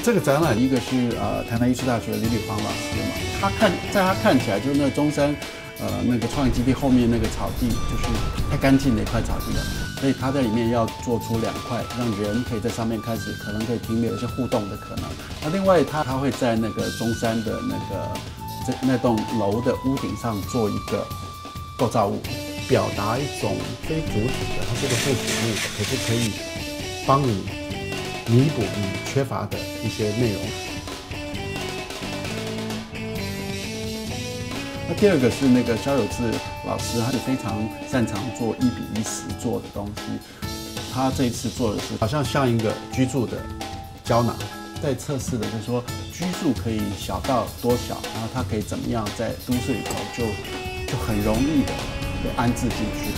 这个展览一个是台南艺术大学李李煌老师嘛，在他看起来就是那中山那个创意基地后面那个草地就是太干净的一块草地了，所以他在里面要做出2块，让人可以在上面可能可以停留一些互动的可能。那另外他会在那个中山的那栋楼的屋顶上做一个构造物，表达一种非主体的，它是个附属物，可是可以帮你弥补你缺乏的一些内容。那第二个是那个萧有志老师，他是非常擅长做1比1实作的东西。他这一次做的是好像一个居住的胶囊，在测试的就是说居住可以小到多小，然后它可以怎么样在都市里头就很容易的被安置进去。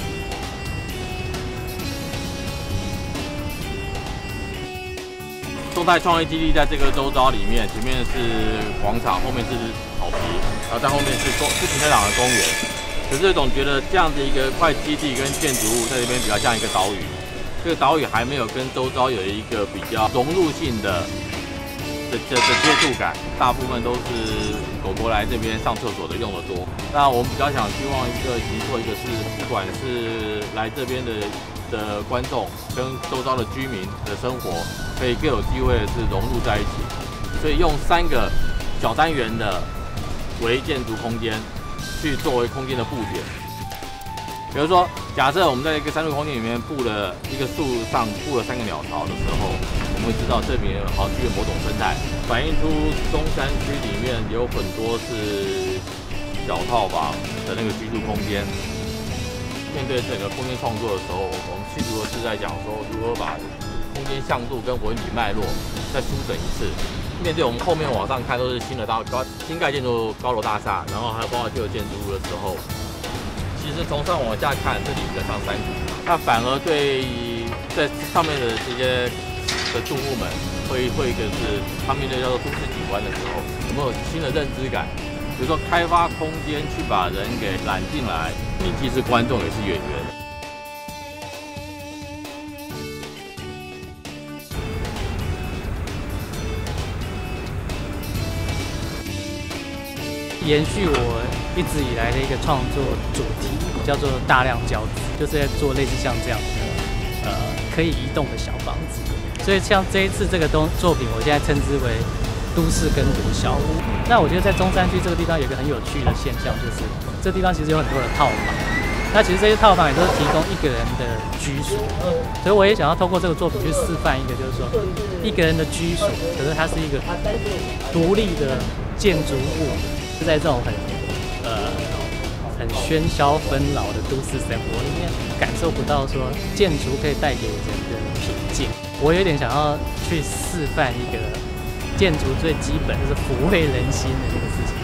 动态创意基地在这个周遭里面，前面是广场，后面是草皮，然后在后面是停车场的公园。可是总觉得这样的一个块基地跟建筑物在这边比较像一个岛屿，这个岛屿还没有跟周遭有一个比较融入性的接触感，大部分都是狗狗来这边上厕所的用的多。那我们比较希望做一个是，不管是来这边的观众跟周遭的居民的生活，可以更有机会的是融入在一起。所以用3个小单元的微建筑空间去作为空间的布点。比如说，假设我们在一个3度空间里面布了一个树上布了3个鸟巢的时候，我们会知道这里面好具有某种生态，反映出中山区里面有很多是小套房的那个居住空间。面对整个空间创作的时候，我们企图的是在讲说如何把空间向度跟文理脉络再梳整一次。面对我们后面往上看都是新盖建筑高楼大厦，然后还有包括旧有建筑物的时候，其实从上往下看，这里比较像山谷，那反而对在上面的这些住户们会一个是他面对叫做都市景观的时候，有没有新的认知感？比如说开发空间去把人给揽进来，你既是观众也是演员。 延续我一直以来的一个创作主题，叫做大量交织，就是在做类似像这样的可以移动的小房子。所以像这一次这个作品，我现在称之为都市耕读小屋。那我觉得在中山区这个地方有一个很有趣的现象，就是这地方其实有很多的套房。那其实这些套房也都是提供1个人的居所，所以我也想要透过这个作品去示范一个，就是说1个人的居所，可是它是一个独立的建筑物，是在这种很喧嚣纷扰的都市生活里面，感受不到说建筑可以带给人的平静。我有点想要去示范一个建筑最基本就是抚慰人心的这个事情。